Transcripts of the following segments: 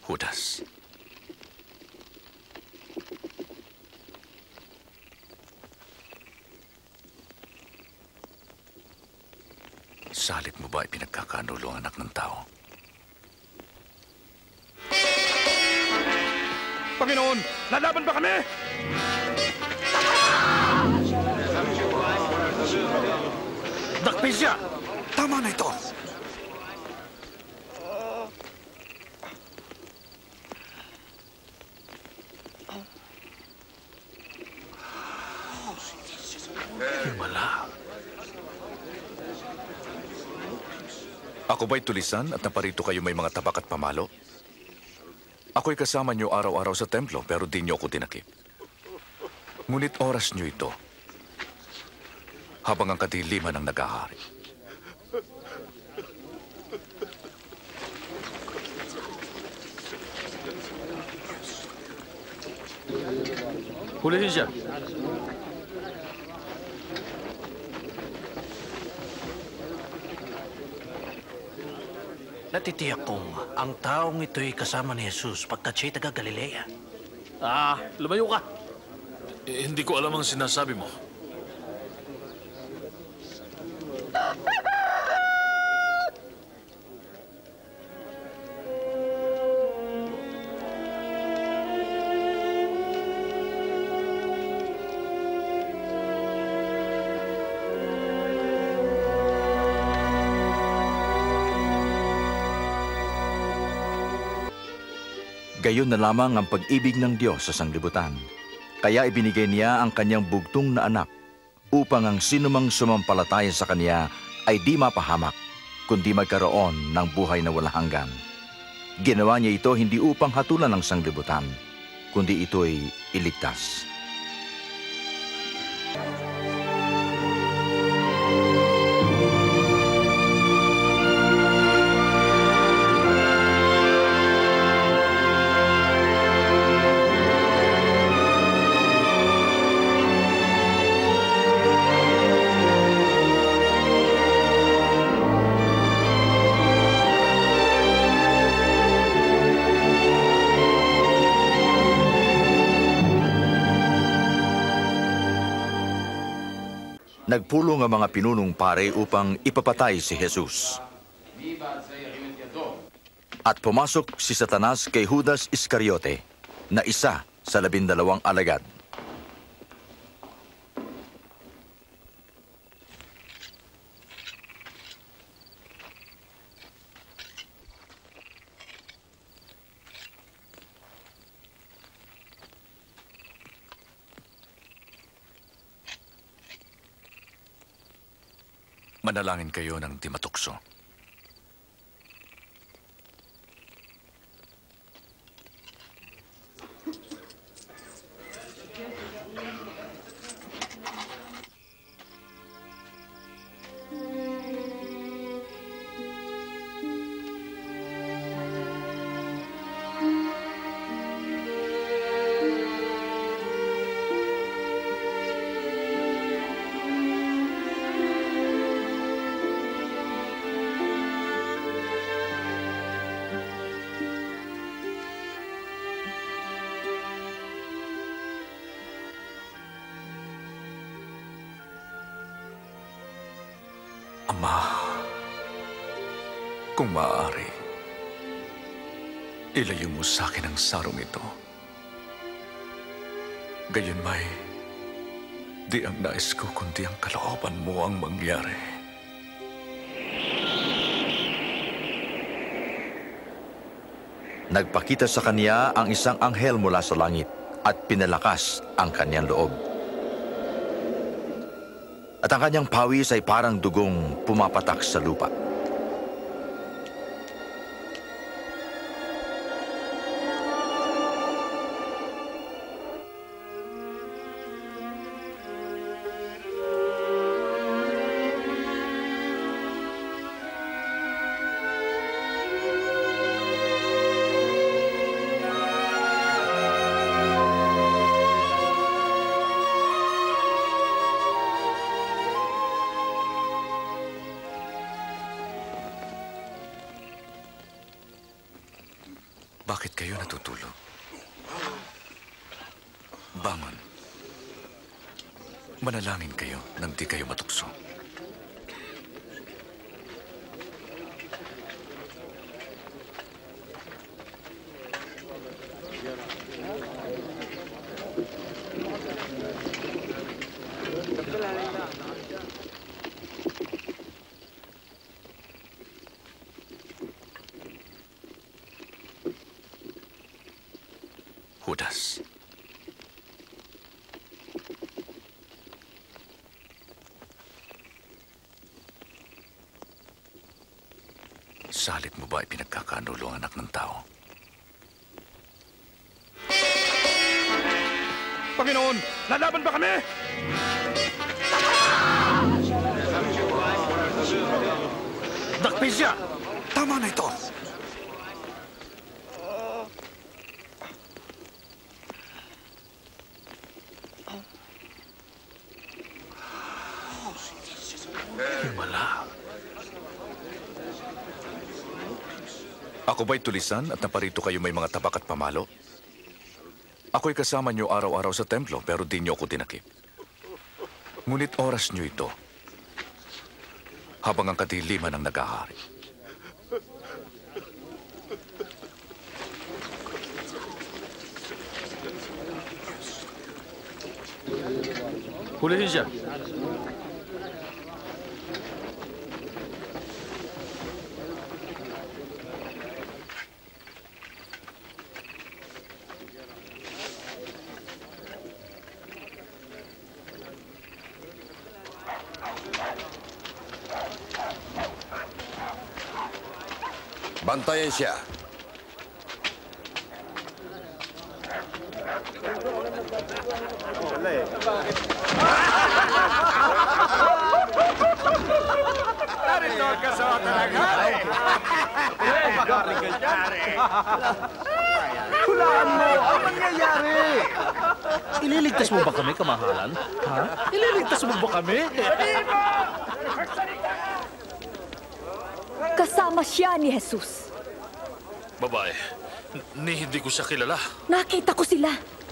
Judas. Salit mo ba ipinagkakanulo ang anak ng tao? Panginoon, lalaban ba kami? Dakpin siya! Tama na ito! Himala. Ako ba'y tulisan at naparito kayo may mga tabak at pamalo? Ako'y kasama niyo araw-araw sa templo pero di niyo ako dinakip. Ngunit oras niyo ito habang ang kadiliman ang nag-ahari. Hulihin siya. Natitiyak kong ang taong ito'y kasama ni Jesus pagkat siya'y taga Galilea. Lumayo ka. Hindi ko alam ang sinasabi mo. Gayon na lamang ang pag-ibig ng Diyos sa sanglibutan. Kaya ibinigay niya ang kanyang bugtong na anak upang ang sinumang sumampalataya sa kanya ay di mapahamak, kundi magkaroon ng buhay na walang hanggan. Ginawa niya ito hindi upang hatulan ng sanglibutan, kundi ito'y iligtas. Nagpulong ang mga pinunong pare upang ipapatay si Jesus. At pumasok si Satanas kay Judas Iscariote, na isa sa 12 alagad. Manalangin kayo ng di matukso. Ama, kung maaari, ilayo mo sa akin ang sarong ito. Gayon may, di ang nais ko kundi ang kalooban mo ang mangyari. Nagpakita sa kanya ang isang anghel mula sa langit at pinalakas ang kanyang loob. At ang kanyang pawis ay parang dugong pumapatak sa lupa. Bakit kayo natutulog? Bangon. Manalangin kayo nang di kayo matukso. Judas. Salit mo ba ipinagkakanulo ang anak ng tao? Panginoon, lalaban ba kami? Dakpin siya! Tama na ito! Himala. Ako ba'y tulisan at naparito kayo may mga tabak at pamalo? Ako'y kasama niyo araw-araw sa templo pero di niyo ako tinakip. Ngunit oras niyo ito habang ang kadiliman ang nag-ahari. Hulihin siya. Bantayan siya. Hulaan mo! Ang nangyayari! Ililigtas mo ba kami, kamahalan? Ha? Ililigtas mo ba kami? Kasama siya ni Jesus. Babae, hindi ko siya kilala. Nakita ko sila.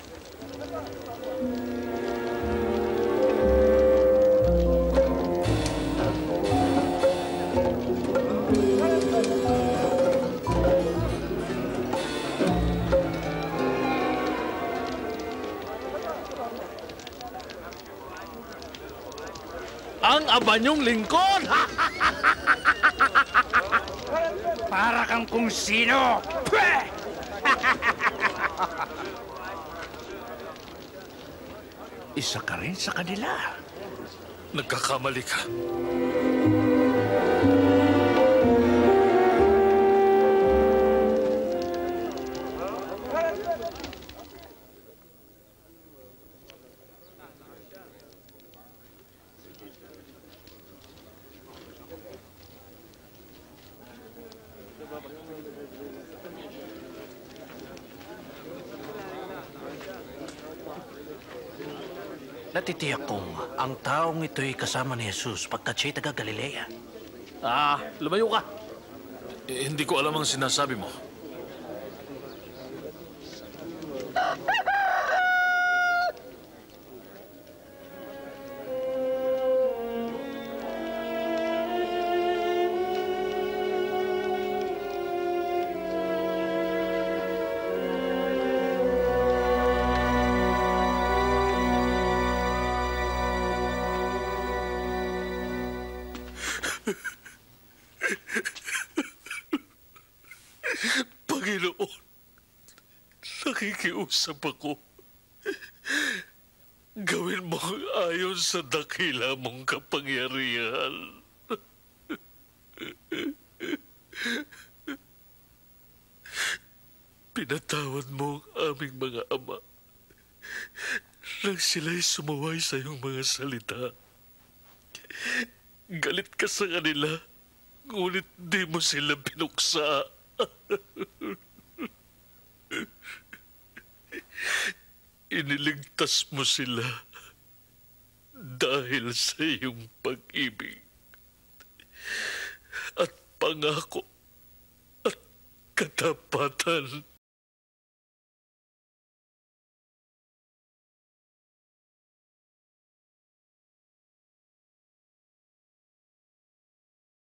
Ang abanyong lingkod! Para kang kung sino! Pweh! Isa ka rin sa kanila. Nagkakamali ka. Natitiyak kong ang taong ito'y kasama ni Jesus pagkat siya'y taga Galilea. Lumayo ka. Hindi ko alam ang sinasabi mo. Panginoon, nakikiusap ako. Gawin mo ang ayon sa dakila mong kapangyarihan. Pinatawad mo ang aming mga ama nang sila'y sumaway sa iyong mga salita. Galit ka sa kanila, ngunit di mo sila binuksa. Iniligtas mo sila dahil sa iyong pag-ibig at pangako at katapatan.